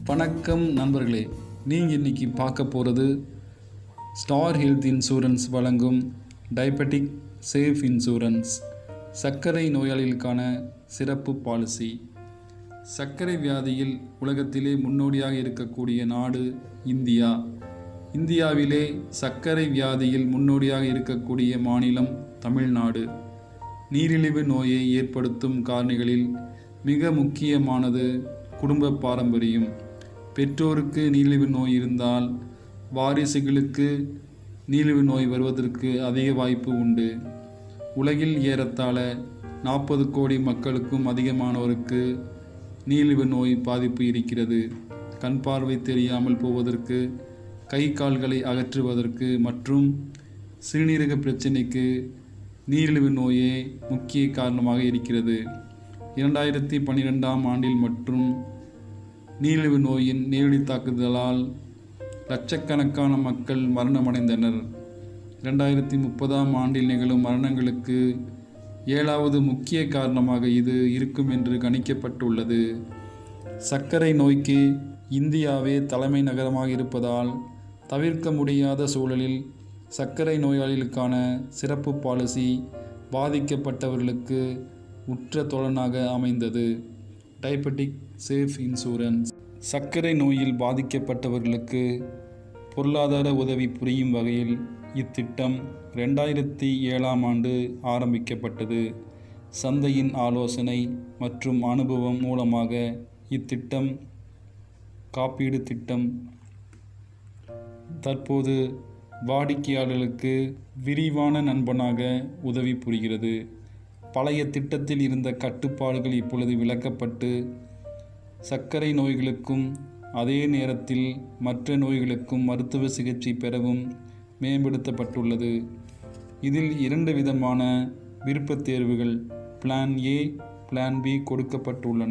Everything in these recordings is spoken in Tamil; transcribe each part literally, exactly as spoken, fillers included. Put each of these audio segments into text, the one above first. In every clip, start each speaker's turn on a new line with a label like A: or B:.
A: வணக்கம் நண்பர்களே, நீங்கள் இன்றைக்கி பார்க்க போகிறது ஸ்டார் ஹெல்த் இன்சூரன்ஸ் வழங்கும் டயபெட்டிக் சேஃப் இன்சூரன்ஸ் சர்க்கரை நோயாளிகளுக்கான சிறப்பு பாலிசி. சர்க்கரை வியாதியில் உலகத்திலே முன்னோடியாக இருக்கக்கூடிய நாடு இந்தியா. இந்தியாவிலே சர்க்கரை வியாதியில் முன்னோடியாக இருக்கக்கூடிய மாநிலம் தமிழ்நாடு. நீரிழிவு நோயை ஏற்படுத்தும் காரணிகளில் மிக முக்கியமானது குடும்ப பாரம்பரியம். பெற்றோருக்கு நீரிழிவு நோய் இருந்தால் வாரிசுகளுக்கு நீரிழிவு நோய் வருவதற்கு அதிக வாய்ப்பு உண்டு. உலகில் ஏறத்தாழ நாற்பது கோடி மக்களுக்கும் அதிகமானோருக்கு நீரிழிவு நோய் பாதிப்பு இருக்கிறது. கண் பார்வை தெரியாமல் போவதற்கு, கை கால்களை அகற்றுவதற்கு மற்றும் சிறுநீரக பிரச்சனைக்கு நீரிழிவு நோயே முக்கிய காரணமாக இருக்கிறது. இரண்டாயிரத்தி பன்னிரெண்டாம் ஆண்டில் மற்றும் நீரிழிவு நோயின் நேரடி தாக்குதலால் லட்சக்கணக்கான மக்கள் மரணமடைந்தனர். இரண்டாயிரத்தி முப்பதாம் ஆண்டில் நிகழும் மரணங்களுக்கு ஏழாவது முக்கிய காரணமாக இது இருக்கும் என்று கணிக்கப்பட்டுள்ளது. சர்க்கரை நோய்க்கு இந்தியாவே தலைமை நகரமாக இருப்பதால் தவிர்க்க முடியாத சூழலில் சர்க்கரை நோயாளிகளுக்கான சிறப்பு பாலிசி பாதிக்கப்பட்டவர்களுக்கு உற்ற தோழனாக அமைந்தது. டயபெட்டிக் சேஃப் இன்சூரன்ஸ் சர்க்கரை நோயில் பாதிக்கப்பட்டவர்களுக்கு பொருளாதார உதவி புரியும் வகையில் இத்திட்டம் ரெண்டாயிரத்தி ஏழாம் ஆண்டு ஆரம்பிக்கப்பட்டது. சந்தையின் ஆலோசனை மற்றும் அனுபவம் மூலமாக இத்திட்டம் காப்பீடு திட்டம் தற்போது வாடிக்கையாளர்களுக்கு விரிவான நண்பனாக உதவி புரிகிறது. பழைய திட்டத்தில் இருந்த கட்டுப்பாடுகள் இப்பொழுது விலக்கப்பட்டு சர்க்கரை நோய்களுக்கும் அதே நேரத்தில் மற்ற நோய்களுக்கும் மருத்துவ சிகிச்சை பெறவும் மேம்படுத்தப்பட்டுள்ளது. இதில் இரண்டு விதமான விருப்பத் தேர்வுகள் பிளான் ஏ, பிளான் பி கொடுக்கப்பட்டுள்ளன.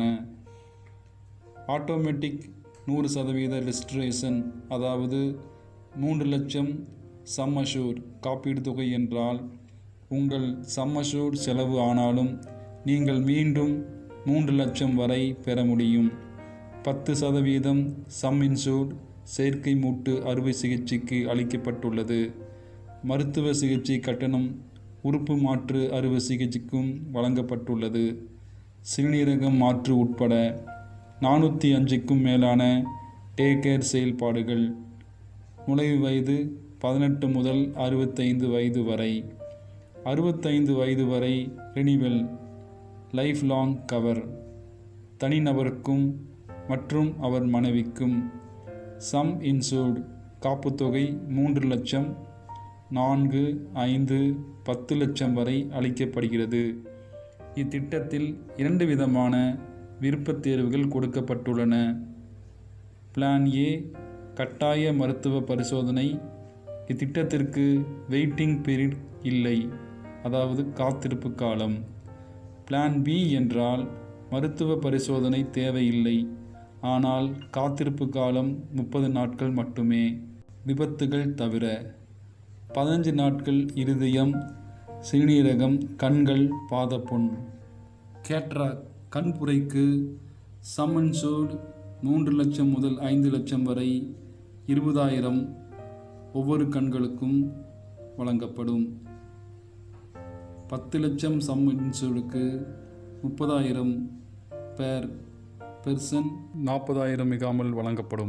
A: ஆட்டோமேட்டிக் நூறு சதவீத ரெஜிஸ்ட்ரேஷன், அதாவது மூன்று லட்சம் சம் அஷூர் காப்பீடு தொகை என்றால் உங்கள் சம் அஷூர் செலவு ஆனாலும் நீங்கள் மீண்டும் மூன்று லட்சம் வரை பெற முடியும். பத்து சதவீதம் சம் இன்சூர்ட் செயற்கை மூட்டு அறுவை சிகிச்சைக்கு அளிக்கப்பட்டுள்ளது. மருத்துவ சிகிச்சை கட்டணம் உறுப்பு மாற்று அறுவை சிகிச்சைக்கும் வழங்கப்பட்டுள்ளது. சிறுநீரகம் மாற்று உட்பட நானூற்றி அஞ்சுக்கும் மேலான டேக் கேர் செயல்பாடுகள். நுழைவு வயது பதினெட்டு முதல் அறுபத்தைந்து வயது வரை. அறுபத்தைந்து வயது வரை ரினிவல் லைஃப் லாங் கவர், தனிநபருக்கும் மற்றும் அவர் மனைவிக்கும். சம் இன்சூர்ட் காப்புத்தொகை மூன்று லட்சம், நான்கு, ஐந்து, பத்து லட்சம் வரை அளிக்கப்படுகிறது. இத்திட்டத்தில் இரண்டு விதமான விருப்பத் தேர்வுகள் கொடுக்கப்பட்டுள்ளன. பிளான் ஏ கட்டாய மருத்துவ பரிசோதனை. இத்திட்டத்திற்கு வெயிட்டிங் பீரியட் இல்லை, அதாவது காத்திருப்பு காலம். பிளான் பி என்றால் மருத்துவ பரிசோதனை தேவையில்லை, ஆனால் காத்திருப்பு காலம் முப்பது நாட்கள் மட்டுமே. விபத்துகள் தவிர பதினஞ்சு நாட்கள் இருதயம், சிறுநீரகம், கண்கள், பாதப்புண். கேட்ராக் கண்புரைக்கு சம் இன்சூர்ட் மூன்று லட்சம் முதல் ஐந்து லட்சம் வரை இருபதாயிரம் ஒவ்வொரு கண்களுக்கும் வழங்கப்படும். பத்து லட்சம் சம் இன்சூர்டுக்கு முப்பதாயிரம் பேர் பெர்சன், நாற்பதாயிரம் மிகாமல் வழங்கப்படும்.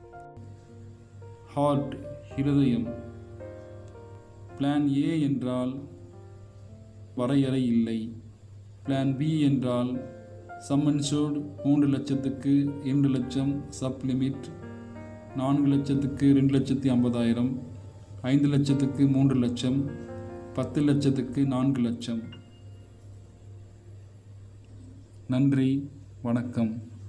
A: ஹார்ட் இருதயம். பிளான் ஏ என்றால் வரையறை இல்லை. பிளான் பி என்றால் சம் இன்சூர்ட் மூன்று லட்சத்துக்கு இரண்டு லட்சம் சப் லிமிட், நான்கு லட்சத்துக்கு ரெண்டு லட்சத்தி ஐம்பதாயிரம், ஐந்து லட்சத்துக்கு மூன்று லட்சம், பத்து லட்சத்துக்கு நான்கு லட்சம். நன்றி, வணக்கம்.